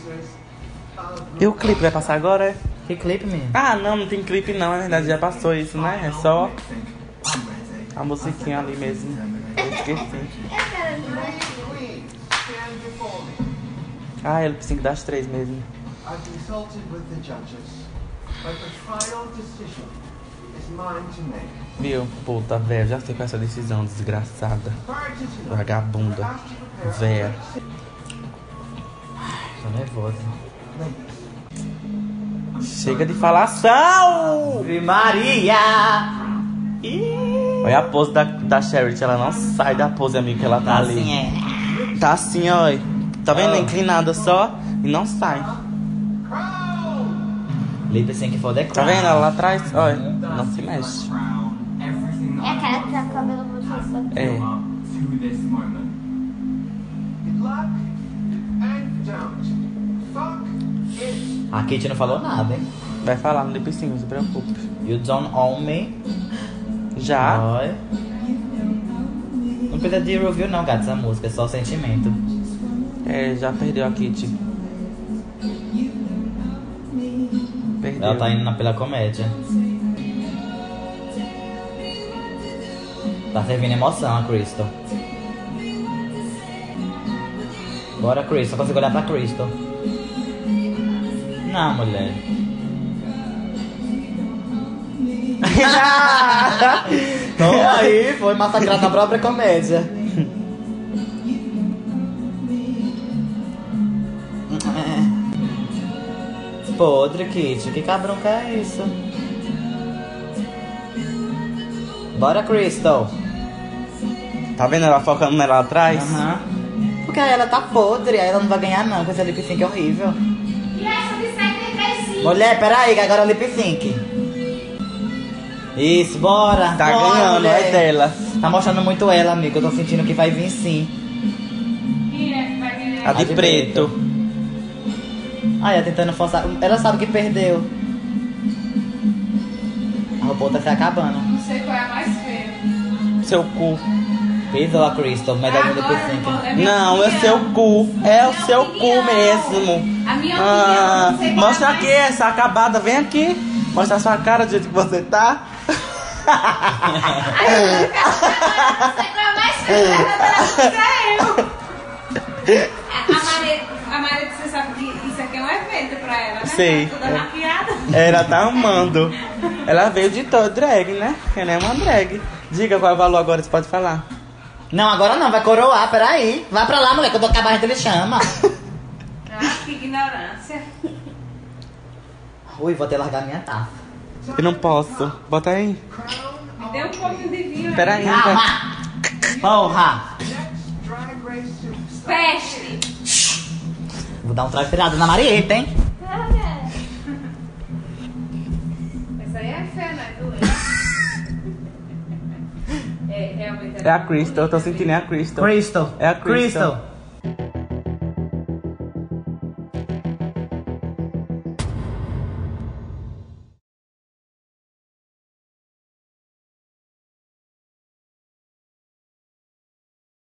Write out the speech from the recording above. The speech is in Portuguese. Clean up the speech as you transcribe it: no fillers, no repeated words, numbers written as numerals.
E o clipe vai passar agora, é? Que clipe, menino? Ah, não tem clipe não, na verdade já passou isso, né? É só a musiquinha ali mesmo. Eu esqueci. Ah, é o lip sync das 3 mesmo. Viu? Puta, velho, já sei com essa decisão desgraçada. Vagabunda. Véia. Tô nervoso. Chega de falação! Ave Maria! Olha a pose da Charity, ela não sai da pose, amigo, que ela tá ali. Assim é. Tá assim, ó. Tá vendo? Inclinada só e não sai. Lip sync for the Tá crown. vendo? Ela lá atrás, ó. Não se mexe. É aquela que tá com o cabelo muito solto. É. A Kitty não falou nada, hein? Vai falar no lip sync, não se preocupe. You don't own me. Já? Olha. Não precisa de review não, gato, essa música, é só sentimento. É, já perdeu a Kitty. Perdeu. Ela tá indo pela comédia. Tá servindo emoção a Crystal. Bora, Crystal, consigo olhar pra Crystal. Não, mulher. Toma aí, foi massacrado na própria comédia. Podre, Kitty, que cabrão que é isso? Bora, Crystal. Tá vendo ela focando nela lá atrás? Aham. Porque aí ela tá podre, aí ela não vai ganhar não, com esse lip sync horrível. E essa de 75? Mulher, peraí, que agora é o lip sync. Isso, bora. Tá bora, ganhando, mulher. é dela. Tá mostrando muito ela, amigo. Eu tô sentindo que vai vir sim. A de preto. Ai, ela tentando forçar. Ela sabe que perdeu. A roupa tá se acabando. Não sei qual é a mais feia. Seu cu. Pisou a Crystal, melhor no lip sync. Não, é seu cu. É o seu cu mesmo. A minha Ah, opinião, não sei qual mostra é a aqui mais... essa acabada. Vem aqui. Mostra a sua cara do jeito que você tá. Não sei qual é a mais feia. A Maria, você sabe que isso aqui é um evento pra ela, né? Sei. Tá toda maquiada. Ela tá amando. Ela veio de todo drag, né? Ela é uma drag. Diga qual é o valor agora, você pode falar. Não, agora não, vai coroar, peraí. Vai pra lá, mulher, quando acabar a gente ele chama. Ah, que ignorância. Ui, vou até largar minha taça. Eu não posso. Bota aí. Me dê um pouquinho de vinho. Pera aí. Calma! Porra! Peste. Vou dar um transpirado na Marieta, hein? Essa aí é feia, não é doente. É, realmente É a Crystal, eu tô sentindo a Crystal. Crystal. É a Crystal.